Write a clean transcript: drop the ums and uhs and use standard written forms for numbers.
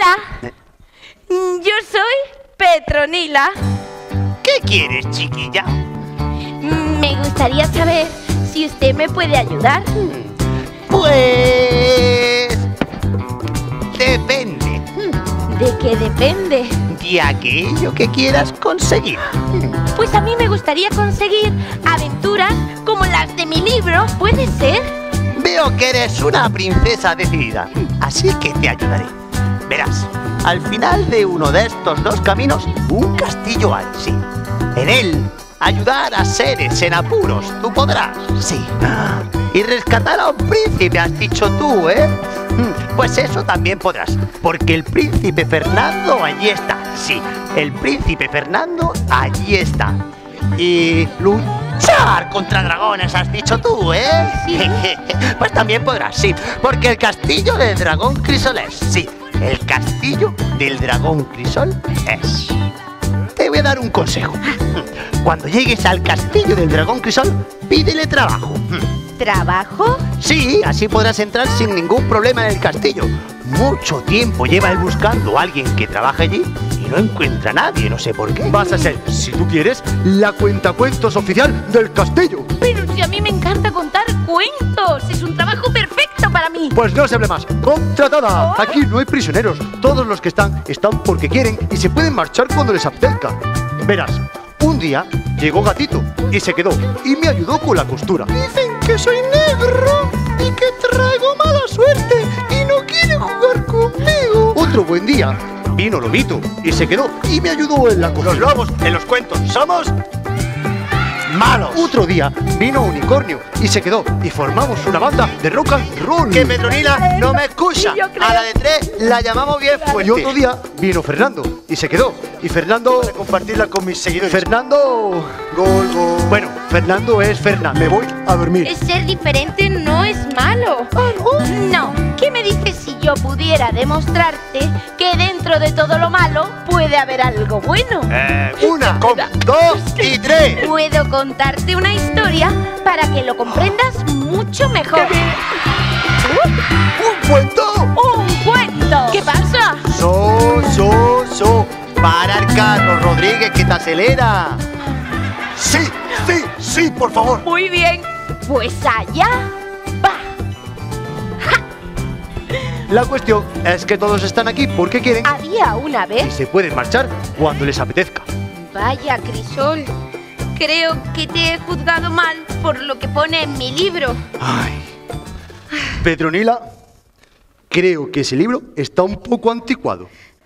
Hola, yo soy Petronila. ¿Qué quieres, chiquilla? Me gustaría saber si usted me puede ayudar. Pues... depende. ¿De qué depende? De aquello que quieras conseguir. Pues a mí me gustaría conseguir aventuras como las de mi libro, ¿puede ser? Veo que eres una princesa decidida, así que te ayudaré. Verás, al final de uno de estos dos caminos, un castillo hay, sí. En él, ayudar a seres en apuros, tú podrás, sí. Y rescatar a un príncipe, has dicho tú, ¿eh? Pues eso también podrás, porque el príncipe Fernando allí está, sí. El príncipe Fernando allí está. Y luchar contra dragones, has dicho tú, ¿eh? Sí. Pues también podrás, sí, porque el castillo del dragón Crisol es, sí. El castillo del dragón Crisol es. Te voy a dar un consejo. Cuando llegues al castillo del dragón Crisol, pídele trabajo. ¿Trabajo? Sí, así podrás entrar sin ningún problema en el castillo. Mucho tiempo lleva él buscando a alguien que trabaje allí y no encuentra a nadie, no sé por qué. Vas a ser, si tú quieres, la cuentacuentos oficial del castillo. Pero si a mí me encanta contar cuentos, es un trabajo perfecto para mí. Pues no se hable más, contratada. Aquí no hay prisioneros, todos los que están porque quieren y se pueden marchar cuando les apetezca. Verás, un día llegó Gatito y se quedó y me ayudó con la costura. Dicen que soy negro y que traigo mala suerte y no quieren jugar conmigo. Otro buen día vino Lobito y se quedó y me ayudó en la costura. Los lobos en los cuentos somos malos. Otro día vino Unicornio y se quedó y formamos una banda de rock and roll. Que Petronila no me escucha. Sí, yo creo. A la de tres la llamamos bien Y fuerte. otro día vino Fernando y se quedó. Y Fernando... Para compartirla con mis seguidores. Fernando... Gol, gol. Bueno, Fernando es Fernando. Me voy a dormir. Ser diferente no es malo. No. ¿Qué me dices si yo pudiera demostrarte que dentro de todo lo malo puede haber algo bueno? Una, dos y tres. Puedo contarte una historia para que lo comprendas mucho mejor. ¡Un cuento! ¡Un cuento! ¿Qué pasa? Parar, Carlos Rodríguez, que te acelera. Sí, por favor. Muy bien. Pues allá va. La cuestión es que todos están aquí porque quieren Había una y vez... se pueden marchar cuando les apetezca. Vaya, Crisol. Creo que te he juzgado mal por lo que pone en mi libro. Ay. Petronila, creo que ese libro está un poco anticuado.